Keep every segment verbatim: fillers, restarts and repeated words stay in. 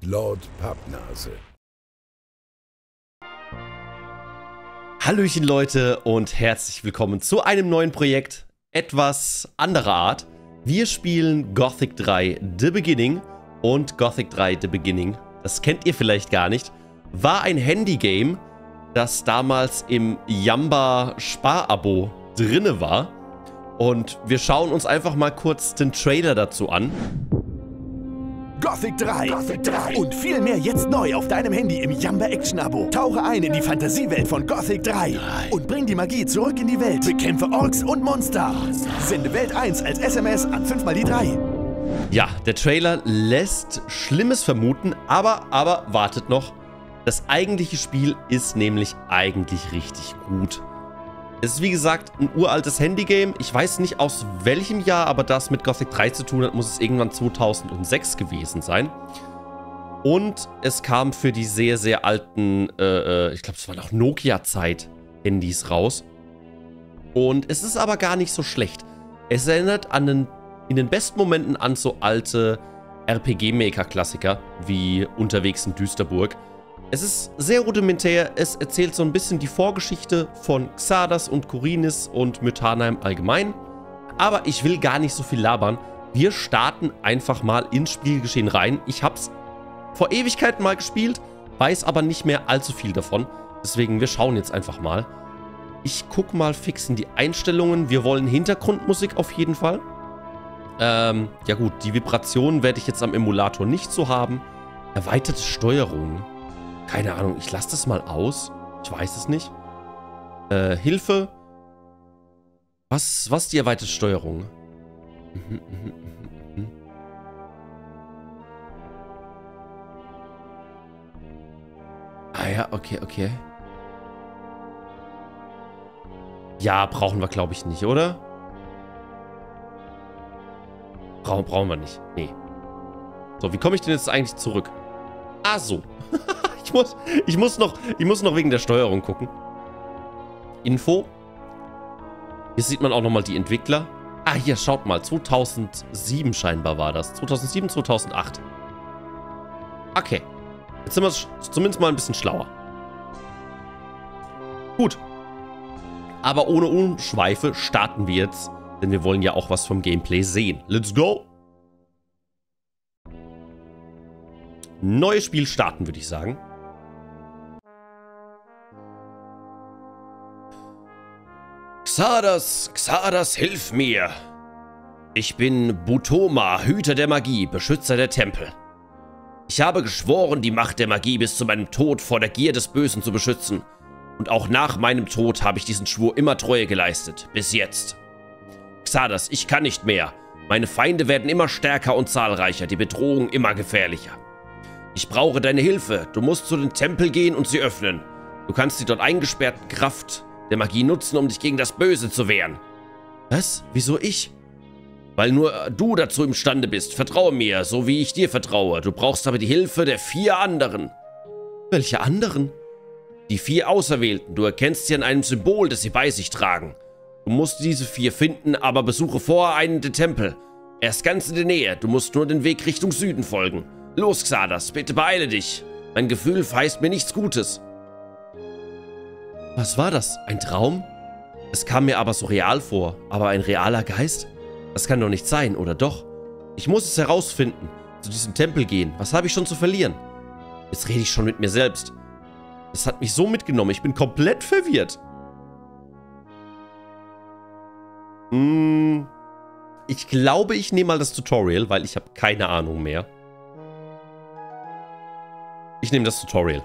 Lord Pappnase. Hallöchen Leute und herzlich willkommen zu einem neuen Projekt, etwas anderer Art. Wir spielen Gothic drei The Beginning und Gothic drei The Beginning, das kennt ihr vielleicht gar nicht, war ein Handy-Game, das damals im Jamba-Spar-Abo drinne war. Und wir schauen uns einfach mal kurz den Trailer dazu an. Gothic drei. Gothic drei und viel mehr jetzt neu auf deinem Handy im Jamba Action Abo. Tauche ein in die Fantasiewelt von Gothic drei und bring die Magie zurück in die Welt. Bekämpfe Orks und Monster. Sende Welt eins als S M S an fünf mal die drei. Ja, der Trailer lässt Schlimmes vermuten, aber, aber wartet noch. Das eigentliche Spiel ist nämlich eigentlich richtig gut. Es ist wie gesagt ein uraltes Handygame. Ich weiß nicht aus welchem Jahr, aber das mit Gothic drei zu tun hat, muss es irgendwann zweitausendsechs gewesen sein. Und es kam für die sehr, sehr alten, äh, ich glaube, es war noch Nokia-Zeit-Handys raus. Und es ist aber gar nicht so schlecht. Es erinnert an den, in den besten Momenten an so alte R P G-Maker-Klassiker wie Unterwegs in Düsterburg. Es ist sehr rudimentär, es erzählt so ein bisschen die Vorgeschichte von Xardas und Khorinis und Mythanheim allgemein. Aber ich will gar nicht so viel labern. Wir starten einfach mal ins Spielgeschehen rein. Ich habe es vor Ewigkeiten mal gespielt, weiß aber nicht mehr allzu viel davon. Deswegen, wir schauen jetzt einfach mal. Ich gucke mal fix in die Einstellungen. Wir wollen Hintergrundmusik auf jeden Fall. Ähm, ja gut, die Vibrationen werde ich jetzt am Emulator nicht so haben. Erweiterte Steuerung. Keine Ahnung, ich lasse das mal aus. Ich weiß es nicht. Äh, Hilfe. Was, was ist die erweiterte Steuerung? Mhm, mhm, mhm, mhm. Ah ja, okay, okay. Ja, brauchen wir, glaube ich, nicht, oder? Brauchen, brauchen wir nicht. Nee. So, wie komme ich denn jetzt eigentlich zurück? Ah, so. Ich muss, ich, muss noch, ich muss noch wegen der Steuerung gucken. Info. Hier sieht man auch nochmal die Entwickler. Ah, hier, schaut mal. zweitausendsieben scheinbar war das. zweitausendsieben, zweitausendacht. Okay. Jetzt sind wir zumindest mal ein bisschen schlauer. Gut. Aber ohne Umschweife starten wir jetzt. Denn wir wollen ja auch was vom Gameplay sehen. Let's go. Neues Spiel starten, würde ich sagen. Xardas, Xardas, hilf mir! Ich bin Butoma, Hüter der Magie, Beschützer der Tempel. Ich habe geschworen, die Macht der Magie bis zu meinem Tod vor der Gier des Bösen zu beschützen. Und auch nach meinem Tod habe ich diesen Schwur immer Treue geleistet, bis jetzt. Xardas, ich kann nicht mehr. Meine Feinde werden immer stärker und zahlreicher, die Bedrohung immer gefährlicher. Ich brauche deine Hilfe. Du musst zu den Tempel gehen und sie öffnen. Du kannst die dort eingesperrten Kraft der Magie nutzen, um dich gegen das Böse zu wehren. Was? Wieso ich? Weil nur du dazu imstande bist. Vertraue mir, so wie ich dir vertraue. Du brauchst aber die Hilfe der vier anderen. Welche anderen? Die vier Auserwählten. Du erkennst sie an einem Symbol, das sie bei sich tragen. Du musst diese vier finden, aber besuche vorher einen der Tempel. Er ist ganz in der Nähe. Du musst nur den Weg Richtung Süden folgen. Los, Xardas, bitte beeile dich. Mein Gefühl verheißt mir nichts Gutes. Was war das? Ein Traum? Es kam mir aber so real vor. Aber ein realer Geist? Das kann doch nicht sein, oder doch? Ich muss es herausfinden. Zu diesem Tempel gehen. Was habe ich schon zu verlieren? Jetzt rede ich schon mit mir selbst. Das hat mich so mitgenommen. Ich bin komplett verwirrt. Hm, ich glaube, ich nehme mal das Tutorial, weil ich habe keine Ahnung mehr. Ich nehme das Tutorial.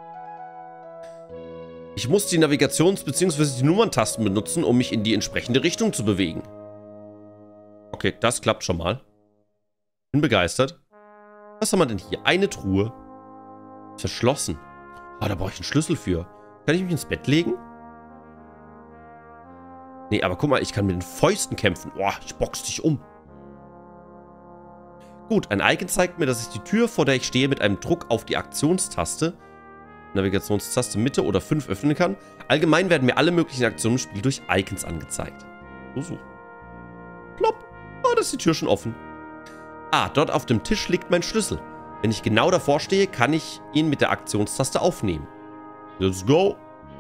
Ich muss die Navigations- bzw. die Nummerntasten benutzen, um mich in die entsprechende Richtung zu bewegen. Okay, das klappt schon mal. Bin begeistert. Was haben wir denn hier? Eine Truhe. Verschlossen. Ah, da brauche ich einen Schlüssel für. Kann ich mich ins Bett legen? Nee, aber guck mal, ich kann mit den Fäusten kämpfen. Boah, ich box dich um. Gut, ein Icon zeigt mir, dass ich die Tür, vor der ich stehe, mit einem Druck auf die Aktionstaste, Navigationstaste Mitte oder fünf öffnen kann. Allgemein werden mir alle möglichen Aktionen im Spiel durch Icons angezeigt. So, so. Plopp. Oh, da ist die Tür schon offen. Ah, dort auf dem Tisch liegt mein Schlüssel. Wenn ich genau davor stehe, kann ich ihn mit der Aktionstaste aufnehmen. Let's go.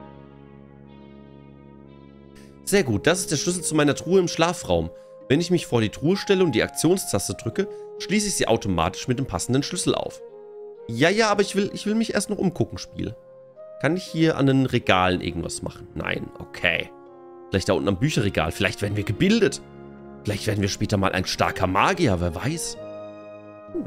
Sehr gut, das ist der Schlüssel zu meiner Truhe im Schlafraum. Wenn ich mich vor die Truhe stelle und die Aktionstaste drücke, schließe ich sie automatisch mit dem passenden Schlüssel auf. Ja, ja, aber ich will, ich will mich erst noch umgucken, Spiel. Kann ich hier an den Regalen irgendwas machen? Nein, okay. Vielleicht da unten am Bücherregal. Vielleicht werden wir gebildet. Vielleicht werden wir später mal ein starker Magier, wer weiß. Hm.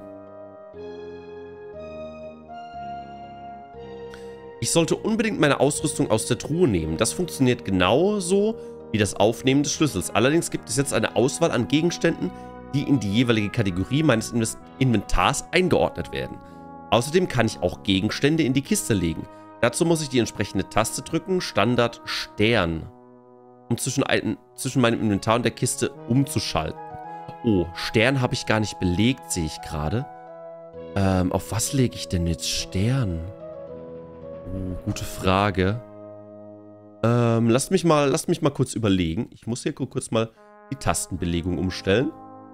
Ich sollte unbedingt meine Ausrüstung aus der Truhe nehmen. Das funktioniert genauso wie das Aufnehmen des Schlüssels. Allerdings gibt es jetzt eine Auswahl an Gegenständen, die in die jeweilige Kategorie meines Inventars eingeordnet werden. Außerdem kann ich auch Gegenstände in die Kiste legen. Dazu muss ich die entsprechende Taste drücken, Standard Stern, um zwischen, ein, zwischen meinem Inventar und der Kiste umzuschalten. Oh, Stern habe ich gar nicht belegt, sehe ich gerade. Ähm, auf was lege ich denn jetzt Stern? Oh, gute Frage. Ähm, lasst mich mal, lasst mich mal kurz überlegen. Ich muss hier kurz mal die Tastenbelegung umstellen.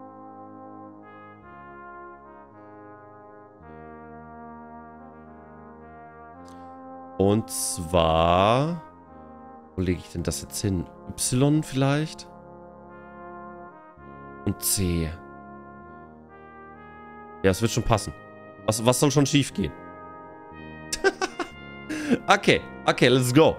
Und zwar... Wo lege ich denn das jetzt hin? Y vielleicht? Und C. Ja, es wird schon passen. Was, was soll schon schief gehen? Okay, okay, let's go.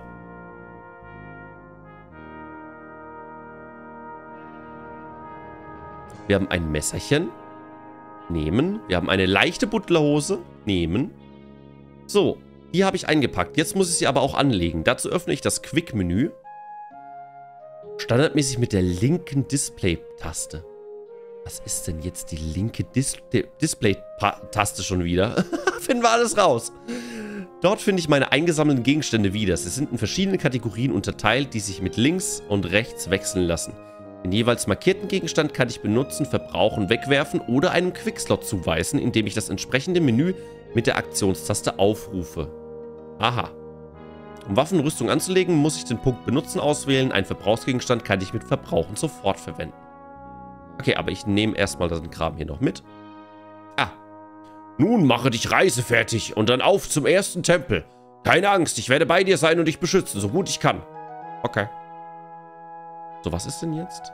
Wir haben ein Messerchen. Nehmen. Wir haben eine leichte Butlerhose. Nehmen. So, die habe ich eingepackt. Jetzt muss ich sie aber auch anlegen. Dazu öffne ich das Quick-Menü. Standardmäßig mit der linken Display-Taste. Was ist denn jetzt die linke Dis Display-Taste schon wieder? Finden wir alles raus. Dort finde ich meine eingesammelten Gegenstände wieder. Sie sind in verschiedene Kategorien unterteilt, die sich mit links und rechts wechseln lassen. Den jeweils markierten Gegenstand kann ich benutzen, verbrauchen, wegwerfen oder einem Quickslot zuweisen, indem ich das entsprechende Menü mit der Aktionstaste aufrufe. Aha. Um Waffenrüstung anzulegen, muss ich den Punkt Benutzen auswählen. Einen Verbrauchsgegenstand kann ich mit Verbrauchen sofort verwenden. Okay, aber ich nehme erstmal den Kram hier noch mit. Ah. Nun mache dich reisefertig und dann auf zum ersten Tempel. Keine Angst, ich werde bei dir sein und dich beschützen, so gut ich kann. Okay. So, was ist denn jetzt?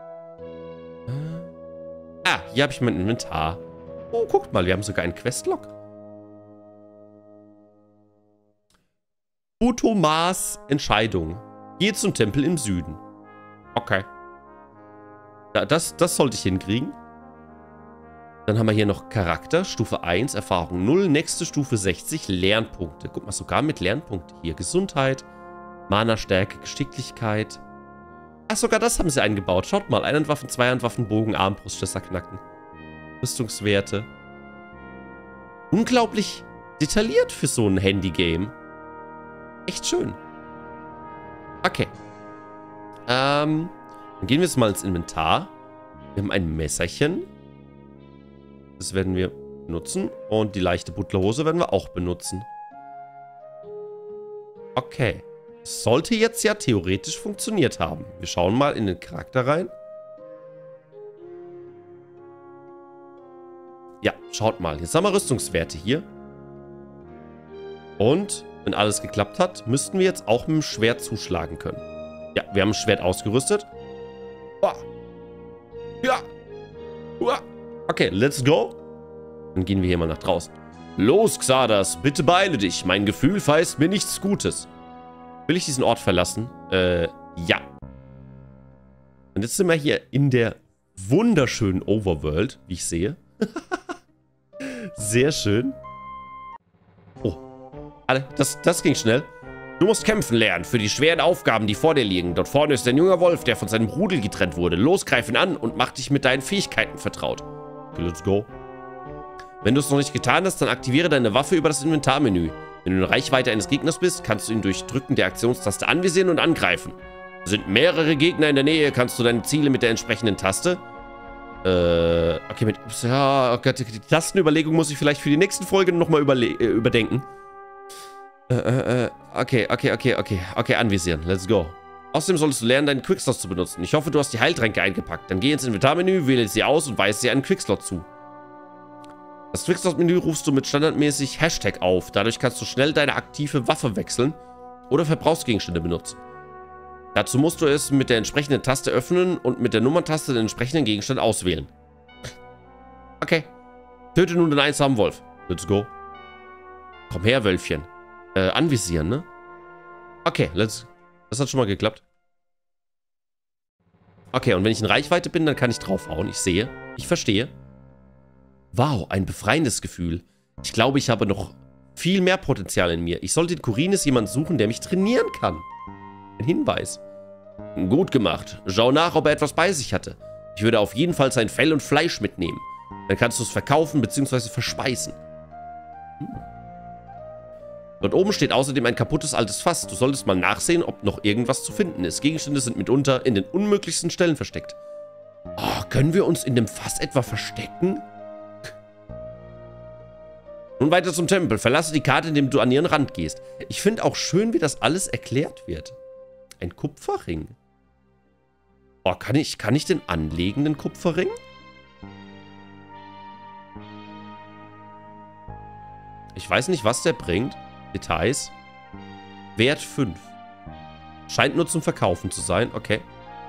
Ah, hier habe ich mein Inventar. Oh, guckt mal, wir haben sogar einen Questlog. Utomas Entscheidung. Geh zum Tempel im Süden. Okay. Ja, das, das sollte ich hinkriegen. Dann haben wir hier noch Charakter, Stufe eins, Erfahrung null, nächste Stufe sechzig, Lernpunkte. Guck mal, sogar mit Lernpunkten hier. Gesundheit, Mana-Stärke, Geschicklichkeit. Ach, sogar das haben sie eingebaut. Schaut mal, Einhandwaffen, Zweihandwaffen, Bogen, Armbrust, Schlösserknacken. Rüstungswerte. Unglaublich detailliert für so ein Handy-Game. Echt schön. Okay. Ähm, dann gehen wir jetzt mal ins Inventar. Wir haben ein Messerchen. Das werden wir benutzen. Und die leichte Butlerhose werden wir auch benutzen. Okay. Sollte jetzt ja theoretisch funktioniert haben. Wir schauen mal in den Charakter rein. Ja, schaut mal. Jetzt haben wir Rüstungswerte hier. Und, wenn alles geklappt hat, müssten wir jetzt auch mit dem Schwert zuschlagen können. Ja, wir haben ein Schwert ausgerüstet. Ja. Okay, let's go. Dann gehen wir hier mal nach draußen. Los, Xardas, bitte beeile dich. Mein Gefühl verheißt mir nichts Gutes. Will ich diesen Ort verlassen? Äh, ja. Und jetzt sind wir hier in der wunderschönen Overworld, wie ich sehe. Sehr schön. Oh. Alle, das, das ging schnell. Du musst kämpfen lernen für die schweren Aufgaben, die vor dir liegen. Dort vorne ist ein junger Wolf, der von seinem Rudel getrennt wurde. Los, greif ihn an und mach dich mit deinen Fähigkeiten vertraut. Okay, let's go. Wenn du es noch nicht getan hast, dann aktiviere deine Waffe über das Inventarmenü. Wenn du in Reichweite eines Gegners bist, kannst du ihn durch Drücken der Aktionstaste anvisieren und angreifen. Sind mehrere Gegner in der Nähe, kannst du deine Ziele mit der entsprechenden Taste... Äh, okay, mit... Ja, oh Gott, die Tastenüberlegung muss ich vielleicht für die nächsten Folgen nochmal äh, überdenken. Äh, äh, okay, okay, okay, okay. Okay, anvisieren. Let's go. Außerdem solltest du lernen, deinen Quickslot zu benutzen. Ich hoffe, du hast die Heiltränke eingepackt. Dann geh ins Inventarmenü, wähle sie aus und weise sie einen Quickslot zu. Das Quickslot-Menü rufst du mit standardmäßig Hashtag auf. Dadurch kannst du schnell deine aktive Waffe wechseln oder Verbrauchsgegenstände benutzen. Dazu musst du es mit der entsprechenden Taste öffnen und mit der Nummerntaste den entsprechenden Gegenstand auswählen. Okay. Töte nun den einsamen Wolf. Let's go. Komm her, Wölfchen. Äh, anvisieren, ne? Okay, let's... Das hat schon mal geklappt. Okay, und wenn ich in Reichweite bin, dann kann ich draufhauen. Ich sehe. Ich verstehe. Wow, ein befreiendes Gefühl. Ich glaube, ich habe noch viel mehr Potenzial in mir. Ich sollte in Khorinis jemanden suchen, der mich trainieren kann. Ein Hinweis. Gut gemacht. Schau nach, ob er etwas bei sich hatte. Ich würde auf jeden Fall sein Fell und Fleisch mitnehmen. Dann kannst du es verkaufen bzw. verspeisen. Hm. Dort oben steht außerdem ein kaputtes altes Fass. Du solltest mal nachsehen, ob noch irgendwas zu finden ist. Gegenstände sind mitunter in den unmöglichsten Stellen versteckt. Oh, können wir uns in dem Fass etwa verstecken? Nun weiter zum Tempel. Verlasse die Karte, indem du an ihren Rand gehst. Ich finde auch schön, wie das alles erklärt wird. Ein Kupferring. Oh, kann ich, kann ich den anlegen, den Kupferring? Ich weiß nicht, was der bringt. Details. Wert fünf. Scheint nur zum Verkaufen zu sein. Okay.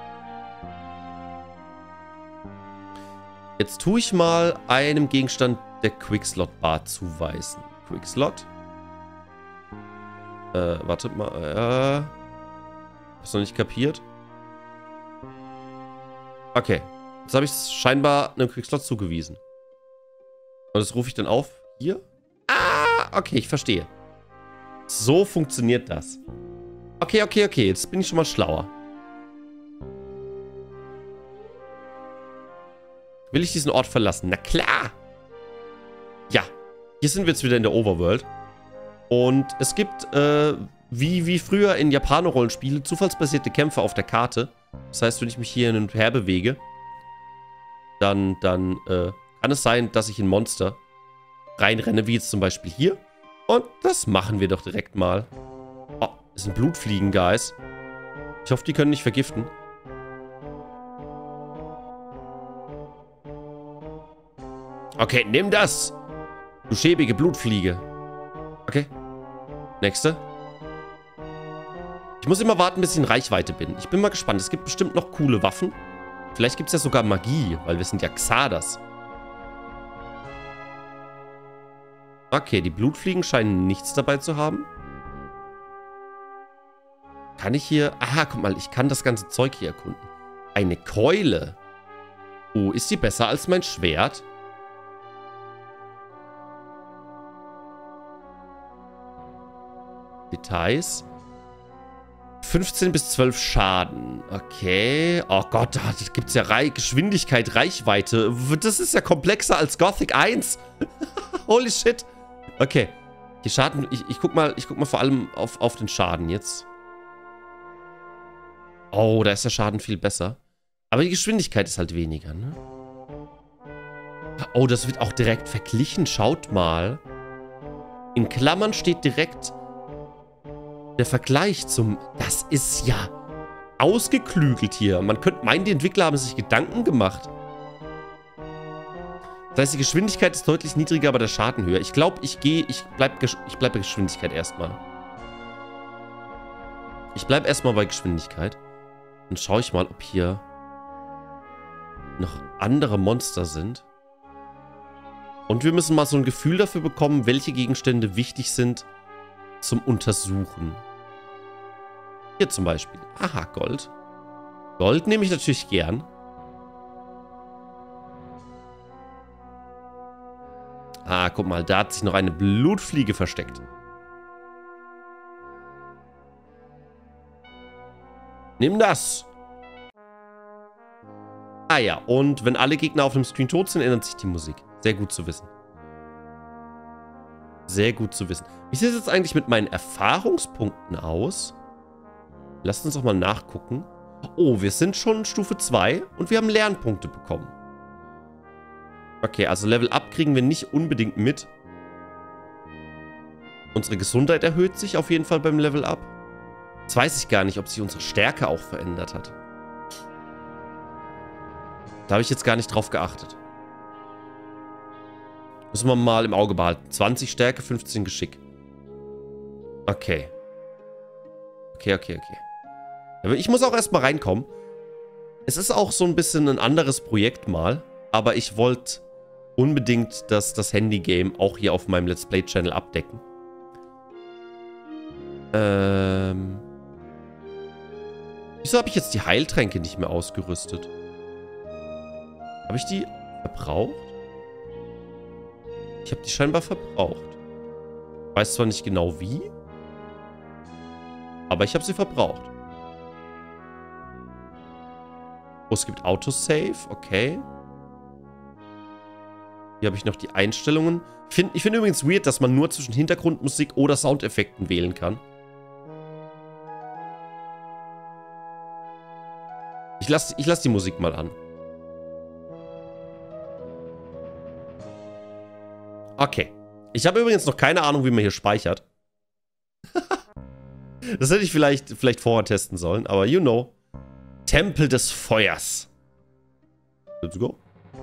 Jetzt tue ich mal einem Gegenstand der Quickslot-Bar zuweisen. Quickslot. Äh, wartet mal. Äh, hab's noch nicht kapiert. Okay. Jetzt habe ich es scheinbar einem Quickslot zugewiesen. Und das rufe ich dann auf. Hier? Ah, okay, ich verstehe. So funktioniert das. Okay, okay, okay. Jetzt bin ich schon mal schlauer. Will ich diesen Ort verlassen? Na klar! Ja, hier sind wir jetzt wieder in der Overworld. Und es gibt, äh, wie, wie früher in Japaner-Rollenspiele, zufallsbasierte Kämpfe auf der Karte. Das heißt, wenn ich mich hier hin und her bewege, dann, dann, äh, kann es sein, dass ich in Monster reinrenne, wie jetzt zum Beispiel hier. Und das machen wir doch direkt mal. Oh, das sind Blutfliegen, Guys. Ich hoffe, die können nicht vergiften. Okay, nimm das! Du schäbige Blutfliege. Okay. Nächste. Ich muss immer warten, bis ich in Reichweite bin. Ich bin mal gespannt. Es gibt bestimmt noch coole Waffen. Vielleicht gibt es ja sogar Magie, weil wir sind ja Xardas. Okay, die Blutfliegen scheinen nichts dabei zu haben. Kann ich hier... Aha, guck mal, ich kann das ganze Zeug hier erkunden. Eine Keule. Oh, ist die besser als mein Schwert? Details. fünfzehn bis zwölf Schaden. Okay. Oh Gott, da gibt es ja Re Geschwindigkeit, Reichweite. Das ist ja komplexer als Gothic eins. Holy shit. Okay. Die Schaden, ich, ich guck mal, ich guck mal vor allem auf, auf den Schaden jetzt. Oh, da ist der Schaden viel besser. Aber die Geschwindigkeit ist halt weniger, ne? Oh, das wird auch direkt verglichen. Schaut mal. In Klammern steht direkt der Vergleich zum... Das ist ja ausgeklügelt hier. Man könnte meinen, die Entwickler haben sich Gedanken gemacht. Das heißt, die Geschwindigkeit ist deutlich niedriger, aber der Schaden höher. Ich glaube, ich gehe... Ich bleibe ich bleib bei Geschwindigkeit erstmal. Ich bleibe erstmal bei Geschwindigkeit. Dann schaue ich mal, ob hier noch andere Monster sind. Und wir müssen mal so ein Gefühl dafür bekommen, welche Gegenstände wichtig sind zum Untersuchen. Hier zum Beispiel. Aha, Gold. Gold nehme ich natürlich gern. Ah, guck mal, da hat sich noch eine Blutfliege versteckt. Nimm das. Ah ja, und wenn alle Gegner auf dem Screen tot sind, ändert sich die Musik. Sehr gut zu wissen. Sehr gut zu wissen. Wie sieht es jetzt eigentlich mit meinen Erfahrungspunkten aus? Lasst uns doch mal nachgucken. Oh, wir sind schon Stufe zwei und wir haben Lernpunkte bekommen. Okay, also Level Up kriegen wir nicht unbedingt mit. Unsere Gesundheit erhöht sich auf jeden Fall beim Level Up. Jetzt weiß ich gar nicht, ob sich unsere Stärke auch verändert hat. Da habe ich jetzt gar nicht drauf geachtet. Müssen wir mal im Auge behalten. zwanzig Stärke, fünfzehn Geschick. Okay. Okay, okay, okay. Aber ich muss auch erstmal reinkommen. Es ist auch so ein bisschen ein anderes Projekt mal. Aber ich wollte unbedingt das, das Handy-Game auch hier auf meinem Let's Play-Channel abdecken. Ähm... Wieso habe ich jetzt die Heiltränke nicht mehr ausgerüstet? Habe ich die verbraucht? Ich habe die scheinbar verbraucht. Ich weiß zwar nicht genau wie, aber ich habe sie verbraucht. Oh, es gibt Autosave, okay. Hier habe ich noch die Einstellungen. Ich finde ich find übrigens weird, dass man nur zwischen Hintergrundmusik oder Soundeffekten wählen kann. Ich lasse ich lass die Musik mal an. Okay. Ich habe übrigens noch keine Ahnung, wie man hier speichert. Das hätte ich vielleicht, vielleicht vorher testen sollen, aber you know. Tempel des Feuers. Let's go.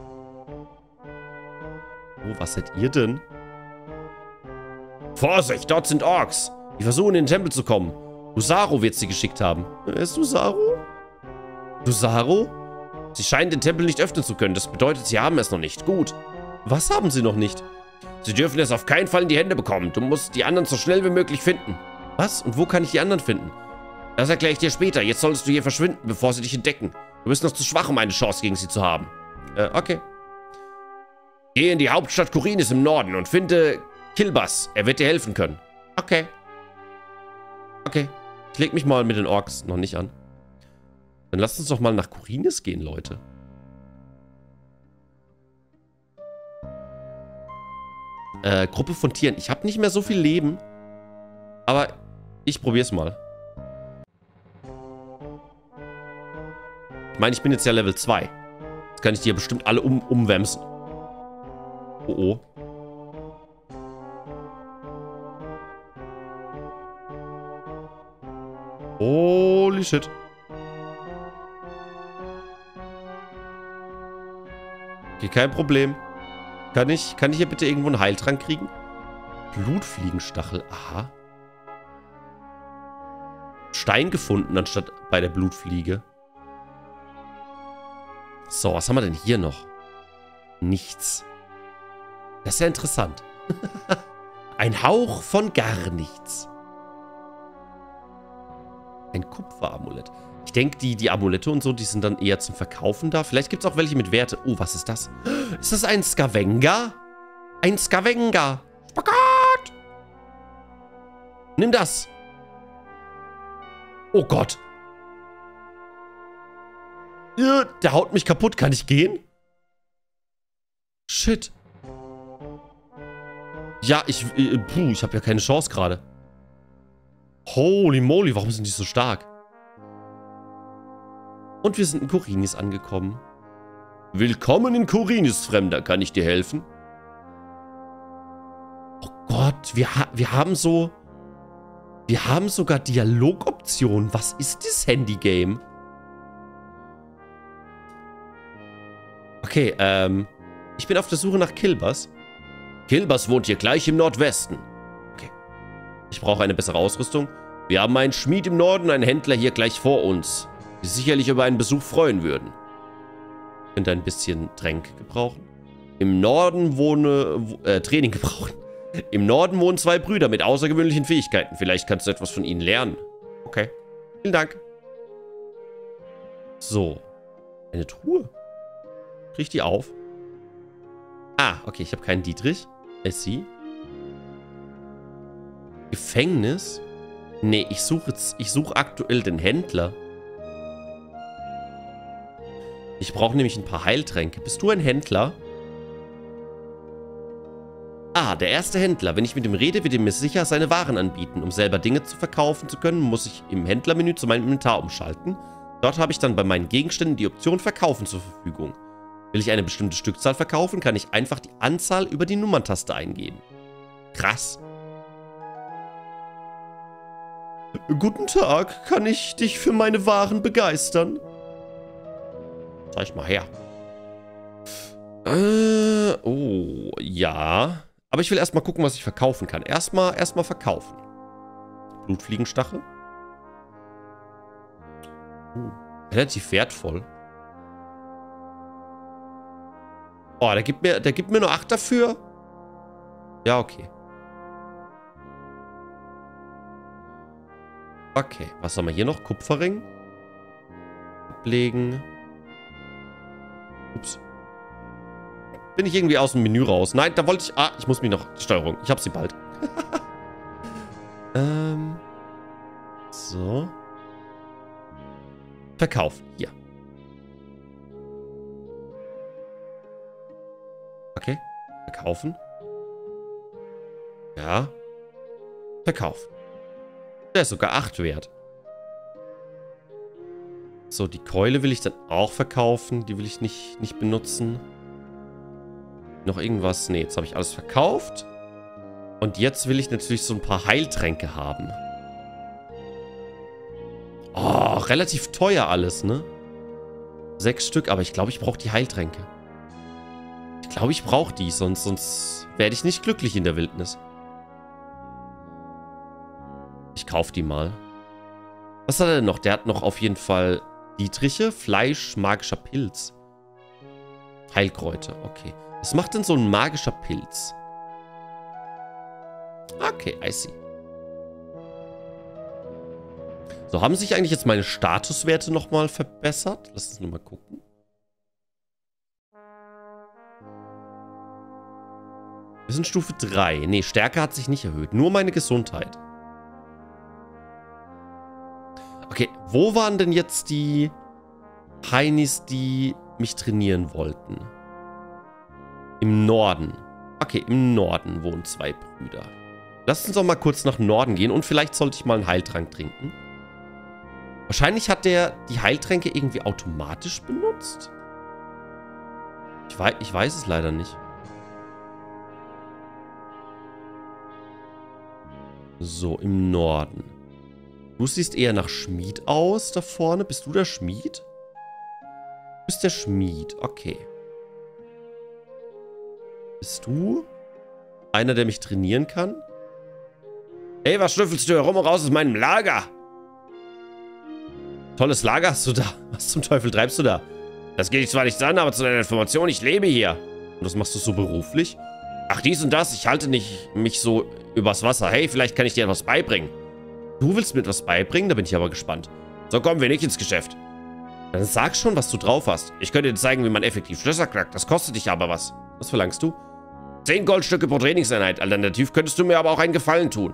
Oh, was seid ihr denn? Vorsicht, dort sind Orks. Die versuchen in den Tempel zu kommen. Dusaru wird sie geschickt haben. Wer ist Dusaru? Dusaru? Sie scheinen den Tempel nicht öffnen zu können. Das bedeutet, sie haben es noch nicht. Gut. Was haben sie noch nicht? Sie dürfen es auf keinen Fall in die Hände bekommen. Du musst die anderen so schnell wie möglich finden. Was? Und wo kann ich die anderen finden? Das erkläre ich dir später. Jetzt solltest du hier verschwinden, bevor sie dich entdecken. Du bist noch zu schwach, um eine Chance gegen sie zu haben. Äh, okay. Geh in die Hauptstadt Khorinis im Norden und finde Kilbas. Er wird dir helfen können. Okay. Okay. Ich leg mich mal mit den Orks noch nicht an. Dann lasst uns doch mal nach Khorinis gehen, Leute. Äh, Gruppe von Tieren. Ich habe nicht mehr so viel Leben. Aber ich probier's mal. Ich meine, ich bin jetzt ja Level zwei. Jetzt kann ich die ja bestimmt alle um umwämsen. Oh oh. Holy shit. Okay, kein Problem. Kann ich, kann ich hier bitte irgendwo einen Heiltrank kriegen? Blutfliegenstachel. Aha. Stein gefunden, anstatt bei der Blutfliege. So, was haben wir denn hier noch? Nichts. Das ist ja interessant. Ein Hauch von gar nichts. Ein Kupferamulett. Ich denke, die, die Amulette und so, die sind dann eher zum Verkaufen da. Vielleicht gibt es auch welche mit Werte. Oh, was ist das? Ist das ein Skavenga? Ein Skavenga. Spagat! Nimm das. Oh Gott. Der haut mich kaputt. Kann ich gehen? Shit. Ja, ich... Äh, puh, ich habe ja keine Chance gerade. Holy moly, warum sind die so stark? Und wir sind in Khorinis angekommen. Willkommen in Khorinis, Fremder. Kann ich dir helfen? Oh Gott, wir, ha wir haben so... Wir haben sogar Dialogoptionen. Was ist das Handy-Game? Okay, ähm... ich bin auf der Suche nach Kilbas. Kilbas wohnt hier gleich im Nordwesten. Okay. Ich brauche eine bessere Ausrüstung. Wir haben einen Schmied im Norden und einen Händler hier gleich vor uns, die sicherlich über einen Besuch freuen würden. Ich könnte ein bisschen Tränke gebrauchen. Im Norden wohne... Äh, Training gebrauchen. Im Norden wohnen zwei Brüder mit außergewöhnlichen Fähigkeiten. Vielleicht kannst du etwas von ihnen lernen. Okay. Vielen Dank. So. Eine Truhe. Krieg ich die auf? Ah, okay. Ich habe keinen Dietrich. I see. Gefängnis? Nee, ich suche jetzt... Ich suche aktuell den Händler. Ich brauche nämlich ein paar Heiltränke. Bist du ein Händler? Ah, der erste Händler. Wenn ich mit ihm rede, wird er mir sicher seine Waren anbieten. Um selber Dinge zu verkaufen zu können, muss ich im Händlermenü zu meinem Inventar umschalten. Dort habe ich dann bei meinen Gegenständen die Option Verkaufen zur Verfügung. Will ich eine bestimmte Stückzahl verkaufen, kann ich einfach die Anzahl über die Nummerntaste eingeben. Krass. Guten Tag, kann ich dich für meine Waren begeistern? Zeig mal her. Äh, oh, ja. Aber ich will erstmal gucken, was ich verkaufen kann. Erstmal, erstmal verkaufen. Blutfliegenstachel. Uh, relativ wertvoll. Oh, der gibt mir, der gibt mir nur acht dafür. Ja, okay. Okay, was haben wir hier noch? Kupferring. Ablegen. Ups. Bin ich irgendwie aus dem Menü raus? Nein, da wollte ich... Ah, ich muss mich noch... Die Steuerung. Ich hab sie bald. ähm... So. Verkaufen. Hier. Okay. Verkaufen. Ja. Verkaufen. Der ist sogar acht wert. So, die Keule will ich dann auch verkaufen. Die will ich nicht, nicht benutzen. Noch irgendwas? Nee, jetzt habe ich alles verkauft. Und jetzt will ich natürlich so ein paar Heiltränke haben. Oh, relativ teuer alles, ne? Sechs Stück, aber ich glaube, ich brauche die Heiltränke. Ich glaube, ich brauche die, sonst, sonst werde ich nicht glücklich in der Wildnis. Ich kaufe die mal. Was hat er denn noch? Der hat noch auf jeden Fall Dietriche, Fleisch, magischer Pilz. Heilkräuter, okay. Was macht denn so ein magischer Pilz? Okay, I see. So, haben sich eigentlich jetzt meine Statuswerte nochmal verbessert? Lass uns nur mal gucken. Wir sind Stufe drei. Nee, Stärke hat sich nicht erhöht. Nur meine Gesundheit. Okay, wo waren denn jetzt die Heinis, die mich trainieren wollten? Im Norden. Okay, im Norden wohnen zwei Brüder. Lasst uns doch mal kurz nach Norden gehen und vielleicht sollte ich mal einen Heiltrank trinken. Wahrscheinlich hat der die Heiltränke irgendwie automatisch benutzt. Ich weiß, ich weiß es leider nicht. So, im Norden. Du siehst eher nach Schmied aus, da vorne. Bist du der Schmied? Du bist der Schmied, okay. Bist du einer, der mich trainieren kann? Hey, was schnüffelst du herum und raus aus meinem Lager? Tolles Lager hast du da. Was zum Teufel treibst du da? Das geht dich zwar nichts an, aber zu deiner Information, ich lebe hier. Und das machst du so beruflich? Ach, dies und das, ich halte nicht mich so übers Wasser. Hey, vielleicht kann ich dir etwas beibringen. Du willst mir etwas beibringen? Da bin ich aber gespannt. So kommen wir nicht ins Geschäft. Dann sag schon, was du drauf hast. Ich könnte dir zeigen, wie man effektiv Schlösser knackt. Das kostet dich aber was. Was verlangst du? Zehn Goldstücke pro Trainingseinheit. Alternativ könntest du mir aber auch einen Gefallen tun.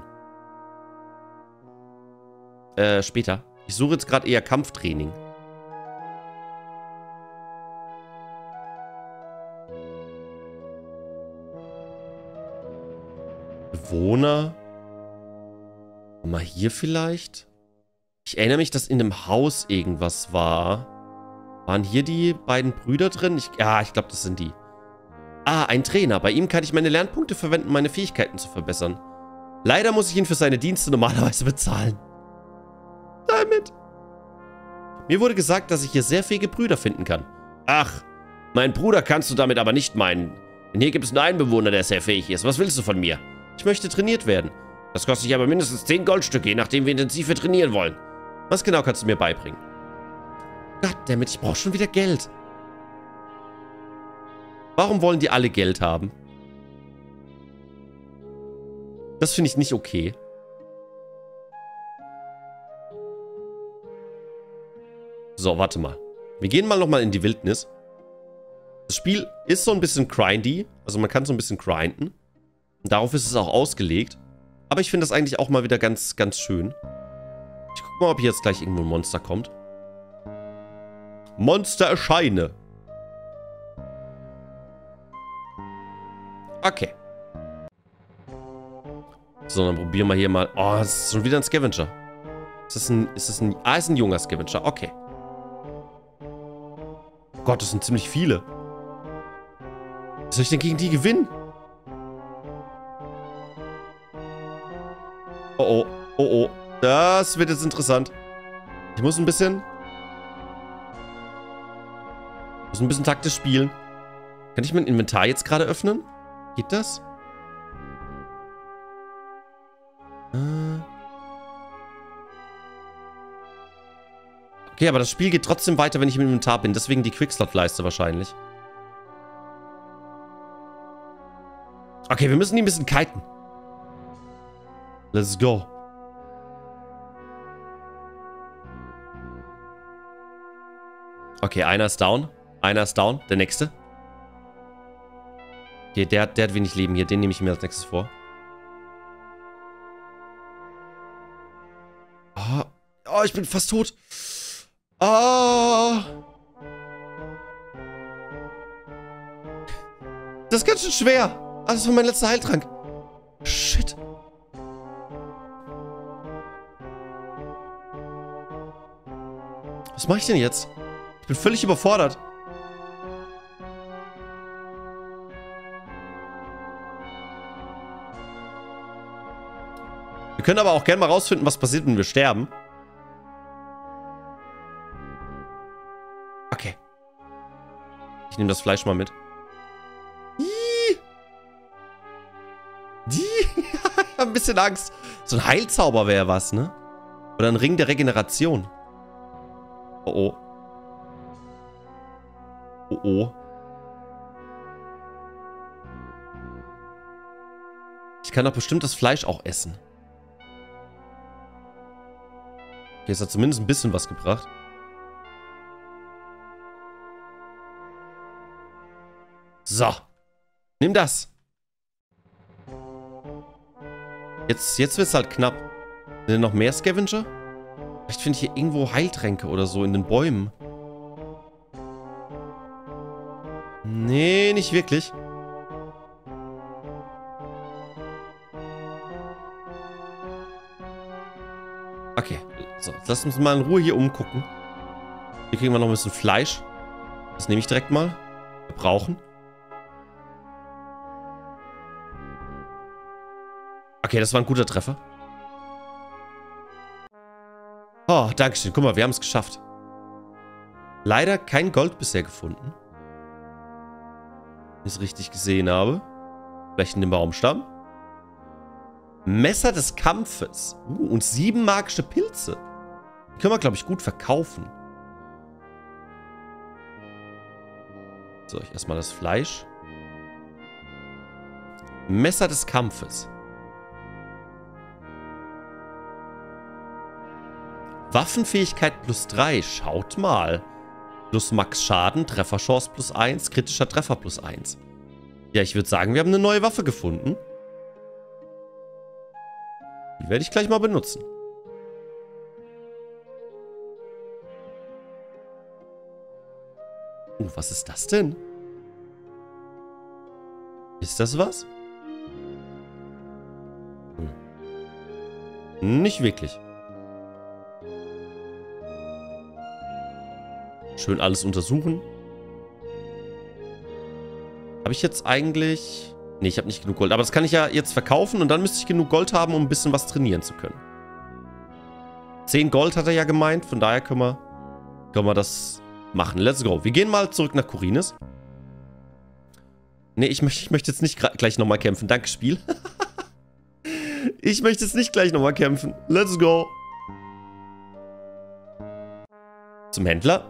Äh, später. Ich suche jetzt gerade eher Kampftraining. Bewohner. Mal hier vielleicht? Ich erinnere mich, dass in dem Haus irgendwas war. Waren hier die beiden Brüder drin? Ich, ja, ich glaube, das sind die. Ah, ein Trainer. Bei ihm kann ich meine Lernpunkte verwenden, um meine Fähigkeiten zu verbessern. Leider muss ich ihn für seine Dienste normalerweise bezahlen. Damit. Mir wurde gesagt, dass ich hier sehr fähige Brüder finden kann. Ach, mein Bruder kannst du damit aber nicht meinen. Denn hier gibt es nur einen Bewohner, der sehr fähig ist. Was willst du von mir? Ich möchte trainiert werden. Das kostet dich aber mindestens zehn Goldstücke, je nachdem wir intensiv hier trainieren wollen. Was genau kannst du mir beibringen? Goddammit, ich brauche schon wieder Geld. Warum wollen die alle Geld haben? Das finde ich nicht okay. So, warte mal. Wir gehen mal nochmal in die Wildnis. Das Spiel ist so ein bisschen grindy. Also man kann so ein bisschen grinden. Und darauf ist es auch ausgelegt. Aber ich finde das eigentlich auch mal wieder ganz, ganz schön. Ich guck mal, ob hier jetzt gleich irgendwo ein Monster kommt. Monster erscheine. Okay. So, dann probieren wir hier mal. Oh, das ist schon wieder ein Scavenger. Ist das ein... Ist das ein... Ah, ist ein junger Scavenger. Okay. Oh Gott, das sind ziemlich viele. Wie soll ich denn gegen die gewinnen? Oh, oh. Oh, oh. Das wird jetzt interessant. Ich muss ein bisschen... Ich muss ein bisschen taktisch spielen. Kann ich mein Inventar jetzt gerade öffnen? Geht das? Äh. Okay, aber das Spiel geht trotzdem weiter, wenn ich im Inventar bin. Deswegen die Quickslot-Leiste wahrscheinlich. Okay, wir müssen die ein bisschen kiten. Let's go. Okay, einer ist down. Einer ist down. Der nächste. Okay, der, der hat wenig Leben hier. Den nehme ich mir als nächstes vor. Oh, oh ich bin fast tot. Oh. Das ist ganz schön schwer. Ah, das war mein letzter Heiltrank. Shit. Was mache ich denn jetzt? Ich bin völlig überfordert. Wir können aber auch gerne mal rausfinden, was passiert, wenn wir sterben. Okay. Ich nehme das Fleisch mal mit. Ih. Die. Ich habe ein bisschen Angst. So ein Heilzauber wäre was, ne? Oder ein Ring der Regeneration. Oh oh. Oh oh. Ich kann doch bestimmt das Fleisch auch essen. Okay, es hat zumindest ein bisschen was gebracht. So. Nimm das. Jetzt, jetzt wird es halt knapp. Sind denn noch mehr Scavenger? Vielleicht finde ich hier irgendwo Heiltränke oder so in den Bäumen. Nee, nicht wirklich. Okay, so, lass uns mal in Ruhe hier umgucken. Hier kriegen wir noch ein bisschen Fleisch. Das nehme ich direkt mal. Wir brauchen. Okay, das war ein guter Treffer. Oh, dankeschön. Guck mal, wir haben es geschafft. Leider kein Gold bisher gefunden. Wenn ich es richtig gesehen habe. Vielleicht in dem Baumstamm. Messer des Kampfes. Uh, und sieben magische Pilze. Die können wir, glaube ich, gut verkaufen. So, ich esse mal das Fleisch. Messer des Kampfes. Waffenfähigkeit plus drei. Schaut mal. Plus Max Schaden, Trefferchance plus eins, kritischer Treffer plus eins. Ja, ich würde sagen, wir haben eine neue Waffe gefunden. Die werde ich gleich mal benutzen. Uh, was ist das denn? Ist das was? Hm. Nicht wirklich. Schön alles untersuchen. Habe ich jetzt eigentlich... Nee, ich habe nicht genug Gold. Aber das kann ich ja jetzt verkaufen und dann müsste ich genug Gold haben, um ein bisschen was trainieren zu können. zehn Gold hat er ja gemeint. Von daher können wir, können wir das machen. Let's go. Wir gehen mal zurück nach Khorinis. Nee, ich möchte, ich möchte jetzt nicht gleich nochmal kämpfen. Danke, Spiel. Ich möchte jetzt nicht gleich nochmal kämpfen. Let's go. Zum Händler.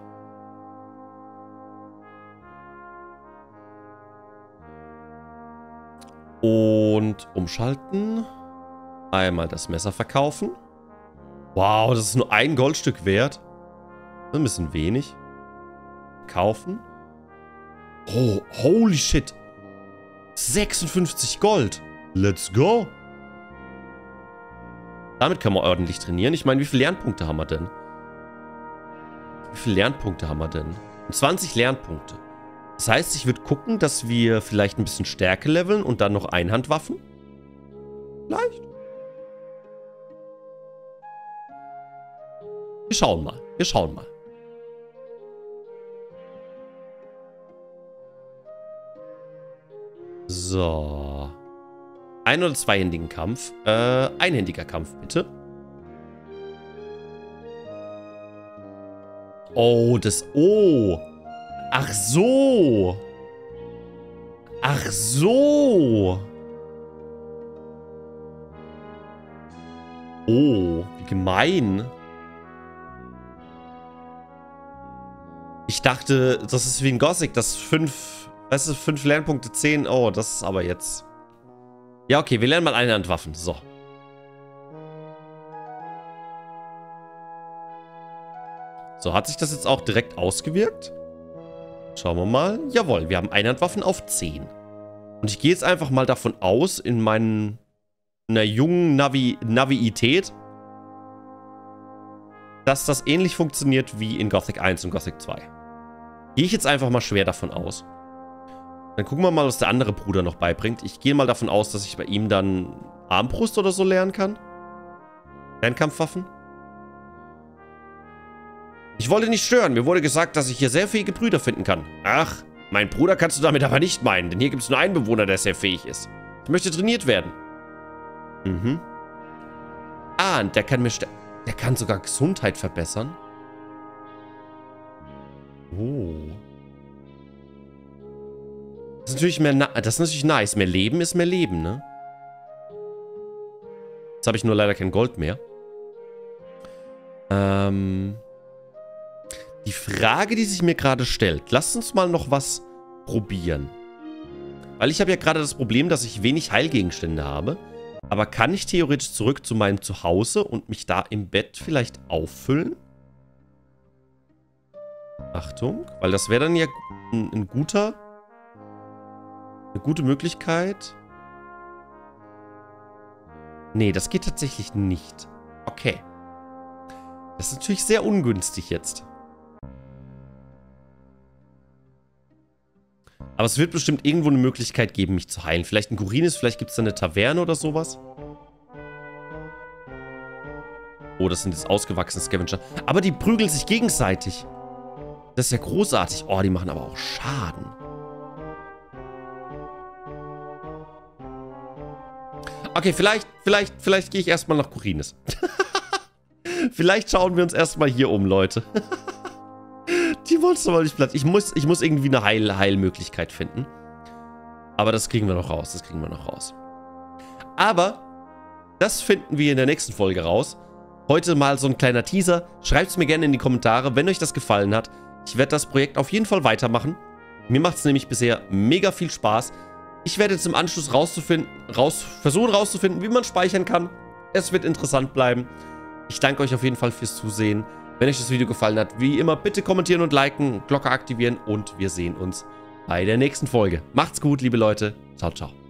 Und umschalten. Einmal das Messer verkaufen. Wow, das ist nur ein Goldstück wert. Das ist ein bisschen wenig. Kaufen. Oh, holy shit. sechsundfünfzig Gold. Let's go. Damit kann man ordentlich trainieren. Ich meine, wie viele Lernpunkte haben wir denn? Wie viele Lernpunkte haben wir denn? zwanzig Lernpunkte. Das heißt, ich würde gucken, dass wir vielleicht ein bisschen Stärke leveln und dann noch Einhandwaffen. Vielleicht. Wir schauen mal. Wir schauen mal. So. Ein- oder zweihändigen Kampf. Äh, einhändiger Kampf, bitte. Oh, das... Oh. Ach so. Ach so. Oh, wie gemein. Ich dachte, das ist wie in Gothic, das fünf, weißt du, fünf Lernpunkte, zehn. Oh, das ist aber jetzt... Ja, okay, wir lernen mal Einhandwaffen. So. So, hat sich das jetzt auch direkt ausgewirkt? Schauen wir mal. Jawohl, wir haben Einhandwaffen auf zehn. Und ich gehe jetzt einfach mal davon aus, in meinen, einer jungen Navi Naviität, dass das ähnlich funktioniert wie in Gothic eins und Gothic zwei. Gehe ich jetzt einfach mal schwer davon aus. Dann gucken wir mal, was der andere Bruder noch beibringt. Ich gehe mal davon aus, dass ich bei ihm dann Armbrust oder so lernen kann. Fernkampfwaffen. Ich wollte nicht stören. Mir wurde gesagt, dass ich hier sehr fähige Brüder finden kann. Ach, mein Bruder kannst du damit aber nicht meinen, denn hier gibt es nur einen Bewohner, der sehr fähig ist. Ich möchte trainiert werden. Mhm. Ah, und der kann mir... Der kann sogar Gesundheit verbessern. Oh. Das ist natürlich mehr... Das ist natürlich nice. Mehr Leben ist mehr Leben, ne? Jetzt habe ich nur leider kein Gold mehr. Ähm... Die Frage, die sich mir gerade stellt, lasst uns mal noch was probieren. Weil ich habe ja gerade das Problem, dass ich wenig Heilgegenstände habe. Aber kann ich theoretisch zurück zu meinem Zuhause und mich da im Bett vielleicht auffüllen? Achtung, weil das wäre dann ja ein, ein guter, eine gute Möglichkeit. Nee, das geht tatsächlich nicht. Okay. Das ist natürlich sehr ungünstig jetzt. Aber es wird bestimmt irgendwo eine Möglichkeit geben, mich zu heilen. Vielleicht ein Khorinis, vielleicht gibt es da eine Taverne oder sowas. Oh, das sind jetzt ausgewachsene Scavenger. Aber die prügeln sich gegenseitig. Das ist ja großartig. Oh, die machen aber auch Schaden. Okay, vielleicht, vielleicht, vielleicht gehe ich erstmal nach Khorinis. Vielleicht schauen wir uns erstmal hier um, Leute. Die Monster wollte ich platt. Ich muss, ich muss irgendwie eine Heil Heilmöglichkeit finden. Aber das kriegen wir noch raus. Das kriegen wir noch raus. Aber das finden wir in der nächsten Folge raus. Heute mal so ein kleiner Teaser. Schreibt es mir gerne in die Kommentare, wenn euch das gefallen hat. Ich werde das Projekt auf jeden Fall weitermachen. Mir macht es nämlich bisher mega viel Spaß. Ich werde jetzt im Anschluss rauszufinden, raus, versuchen rauszufinden, wie man speichern kann. Es wird interessant bleiben. Ich danke euch auf jeden Fall fürs Zusehen. Wenn euch das Video gefallen hat, wie immer, bitte kommentieren und liken, Glocke aktivieren und wir sehen uns bei der nächsten Folge. Macht's gut, liebe Leute. Ciao, ciao.